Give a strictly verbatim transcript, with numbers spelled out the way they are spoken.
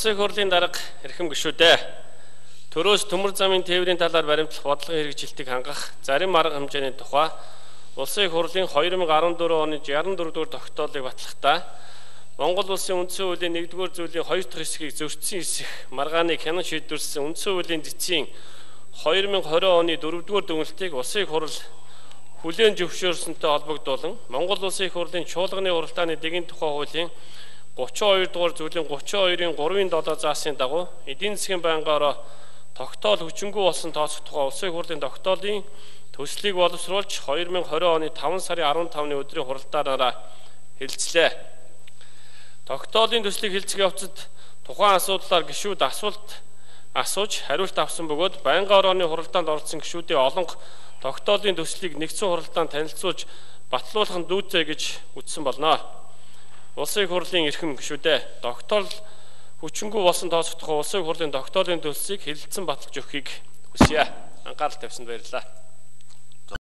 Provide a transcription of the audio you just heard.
Улсын хурлын дарга эрхэм гишүүдээ төрөөс төмөр замын тээврийн талаар баримтлах бодлогын хэрэгжилтийг хангах зарим арга хэмжээний тухай Улсын хурлын две тысячи дөрвөн оны шестьдесят четыре дугаар тогтоолыг батлахдаа Монгол улсын үндсэн хуулийн нэгдүгээр зүйлийн хоёр дахь хэсгийг зөрчсөн хэсэг маргааныг хянан шийдвэрлсэн үндсэн хуулийн цэцгийн две тысячи двадцать оны дөрөвдүгээр дүгнэлтийг Улсын хурал хүлээн зөвшөөрсөнтэй холбогдуулан Монгол улсын хурлын чуулганы уралдааны дэгийн тухай хуулийн тридцать two дугаар зүйлийн тридцать two-ийн three-ийн seven заасын дагуу эдийн засгийн байнгаараа тогтоол хүчингүй болсон тооцох тухай Улсын хурлын тогтоолын төслийг боловсруулж две тысячи двадцать оны five сарын fifteen-ны өдрийн хуралдаанаараа хэлэлцлээ. Тогтоолын төслийг хэлцэх явцад тухайн асуудлаар гишүүд асуулт асууж хариулт авсан бөгөөд байнгын орооны хуралдаанд оролцсон гишүүдийн олонх тогтоолын төслийг нэгдсэн хуралдаанд танилцуулж батлуулах нь дүүцээ гэж үздсэн болно. Улсын хурлын эрхэм гишүүдээ тогтоол хүчингүй болсон тооцох тухай Улсын хурлын тогтоолын төслийг хэлэлцэн баталж өгөхийг хүсье. Анхаарал тавьсанд баярлалаа.